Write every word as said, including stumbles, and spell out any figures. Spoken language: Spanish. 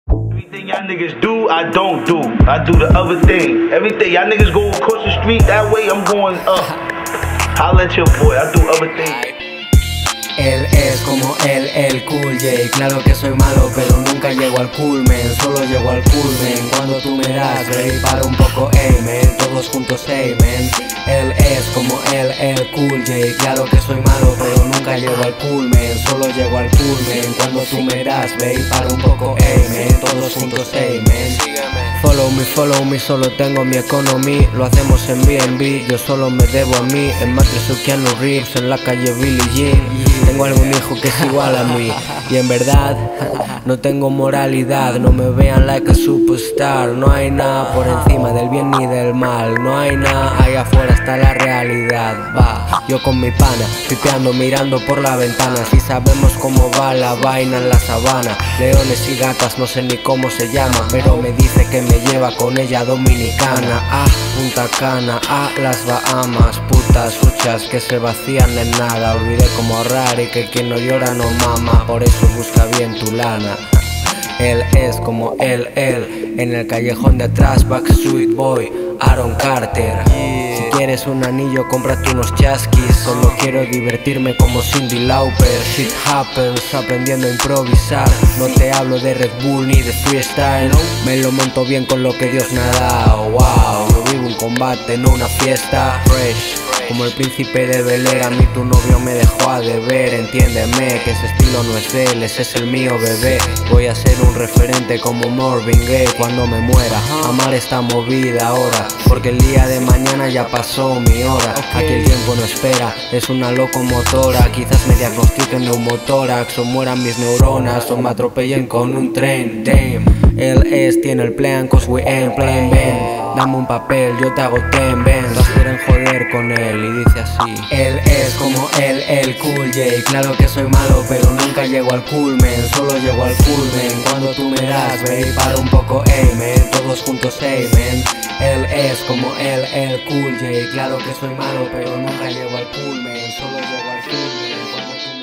Everything y'all niggas do, I don't do. I do the other thing. Everything y'all niggas go across the street that way, I'm going up. Holla at your boy, I do other things. Él es como él, el Cool J. Claro que soy malo, pero nunca llego al culmen. Solo llego al culmen cuando tú me das break. Para un poco, amen, todos juntos, amen. Él es como él, el Cool J. Claro que soy malo, pero nunca llego al culmen. Solo llego al culmen cuando tú me das break. Para un poco, amen, todos juntos, amen. Follow me, follow me, solo tengo mi economy. Lo hacemos en B and B, yo solo me debo a mí. En Matrix o Keanu Reeves, en la calle Billie Jean. Tengo algún hijo que es igual a mí. Y en verdad, no tengo moralidad. No me vean like a superstar. No hay nada por encima del bien ni del mal. No hay nada, ahí afuera está la realidad. Va, yo con mi pana, pipeando, mirando por la ventana. Si sabemos cómo va la vaina en la sabana. Leones y gatas, no sé ni cómo se llama, pero me dice que me lleva con ella dominicana. A Punta Cana, a las Bahamas. Putas huchas que se vacían en nada. Olvidé cómo ahorrar y que quien no llora no mama. Por eso busca bien tu lana. Él es como él, él. En el callejón de atrás, Backstreet Boy, Aaron Carter. Si quieres un anillo, cómprate unos chasquis. Solo quiero divertirme como Cyndi Lauper. Shit happens, aprendiendo a improvisar. No te hablo de Red Bull ni de freestyle. Me lo monto bien con lo que Dios me ha dado. Wow, yo vivo un combate, no una fiesta. Fresh como el príncipe de Bel-Air. A mí tu novio me dejó a deber. Entiéndeme que ese estilo no es de él, ese es el mío, bebé. Voy a ser un referente como Marvin Gaye cuando me muera. Amar esta movida ahora, porque el día de mañana ya pasó mi hora. Aquí el tiempo no espera, es una locomotora. Quizás me diagnostiquen neumotórax, o mueran mis neuronas, o me atropellen con un tren. Damn, él es, tiene el plan, cause we ain't playing. Ven, dame un papel, yo te hago ten, ven. Nos quieren joder con él y dice así. Él es como él, el Cool J. Claro que soy malo, pero nunca llego al culmen. Solo llego al culmen cuando tú me das break. Para un poco, amen, todos juntos, amen. Él es como él, el Cool J. Claro que soy malo, pero nunca llego al culmen. Solo llego al culmen cuando tú